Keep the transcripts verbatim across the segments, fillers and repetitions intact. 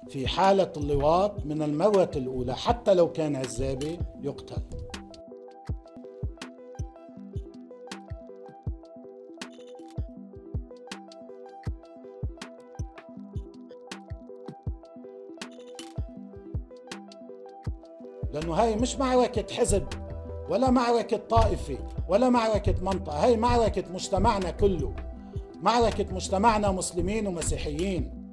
في حالة اللواط من المرة الأولى حتى لو كان عزابي يقتل. لأنه هاي مش معركة حزب ولا معركة طائفة ولا معركة منطقة، هاي معركة مجتمعنا كله، معركة مجتمعنا مسلمين ومسيحيين.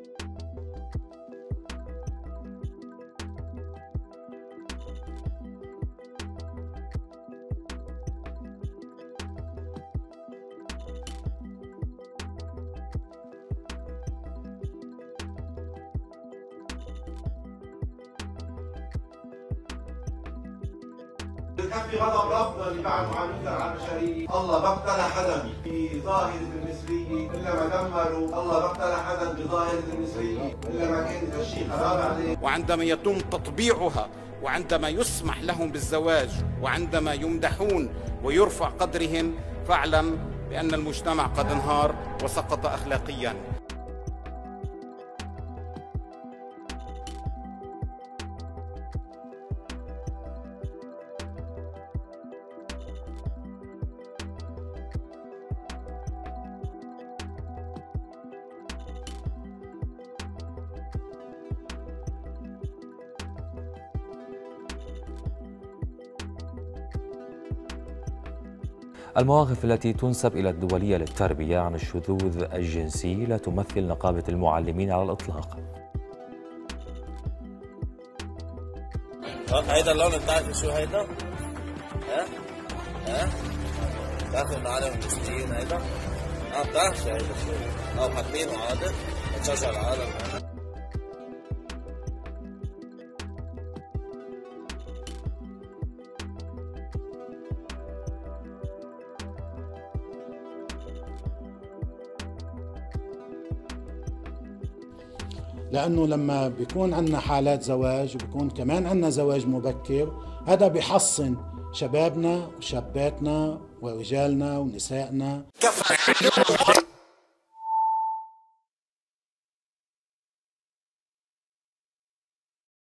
بتكفي غضب ربنا اللي بعد عم ينكر على البشريه. الله ما ابتلى حدا بظاهره المثليه الا ما دمروا، الله ما ابتلى حدا بظاهره المثليه الا ما كان هالشيء خراب عليه. وعندما يتم تطبيعها، وعندما يسمح لهم بالزواج، وعندما يمدحون ويرفع قدرهم، فاعلم بأن المجتمع قد انهار وسقط أخلاقيا. المواقف التي تنسب إلى الدولية للتربية عن الشذوذ الجنسي لا تمثل نقابة المعلمين على الإطلاق. هيدا اللون بتعرف شو هيدا؟ ها؟ ها؟ بتعرف المعلم المسلمين هيدا؟ اه بتعرف شو هيدا شو؟ اه حاطينه عادة بتشجع العالم. لأنه لما بيكون عندنا حالات زواج وبيكون كمان عندنا زواج مبكر، هذا بيحصن شبابنا وشاباتنا ورجالنا ونسائنا.